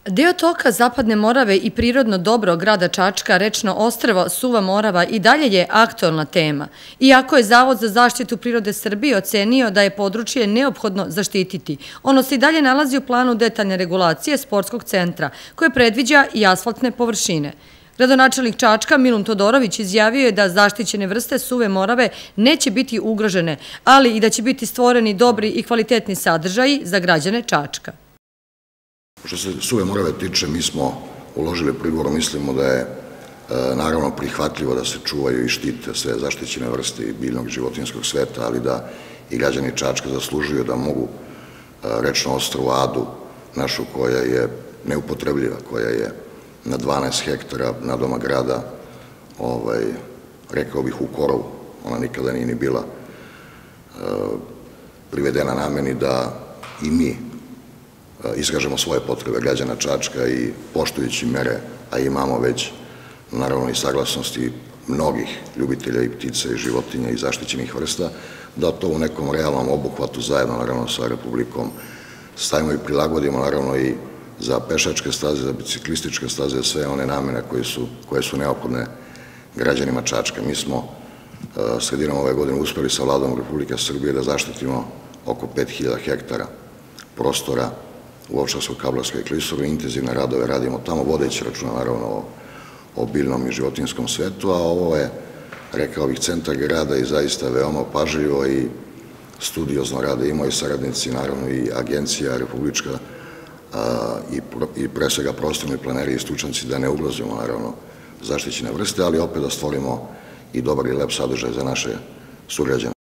Deo toka Zapadne Morave i prirodno dobro grada Čačka, rečno ostrvo Suva Morava i dalje je aktuelna tema. Iako je Zavod za zaštitu prirode Srbije ocenio da je područje neophodno zaštititi, ono se i dalje nalazi u planu detaljne regulacije sportskog centra, koje predviđa i asfaltne površine. Gradonačelnik Čačka Milun Todorović izjavio je da zaštićene vrste Suve Morave neće biti ugrožene, ali i da će biti stvoreni dobri i kvalitetni sadržaji za građane Čačka. Što se Suve Morave tiče, mi smo uložili prigovor, mislimo da je naravno prihvatljivo da se čuvaju i štite sve zaštićene vrste i biljnog i životinjskog sveta, ali da i građani Čačka zaslužuju da mogu rečno ostrvo Adu, našu koja je neupotrebljiva, koja je na 12 hektara nadomak grada, rekao bih u korovu, ona nikada nije ni bila privedena nameni da i mi iskažemo svoje potrebe građana Čačka i poštujući mere, a imamo već naravno i saglasnosti mnogih ljubitelja i ptica i životinja i zaštićenih vrsta, da to u nekom realnom obuhvatu zajedno naravno sa Republikom stavimo i prilagodimo naravno i za pešačke staze, za biciklističke staze, sve one namene koje su neophodne građanima Čačka. Mi smo sredinom ove godine uspeli sa Vladom Republike Srbije da zaštitimo oko 5000 hektara prostora u Ovčarsko-Kablarskoj klisuri. Intenzivne radove radimo tamo, vodeći računa naravno o biljnom i životinjskom svetu, a ovo je, rekao bih, centar grada i zaista veoma pažljivo i studiozno rade i moji saradnici, naravno i agencija republička i pre svega prostorni planeri i stručnjaci, da ne ugrozimo naravno zaštićene vrste, ali opet da stvorimo i dobar i lep sadržaj za naše sugrađane.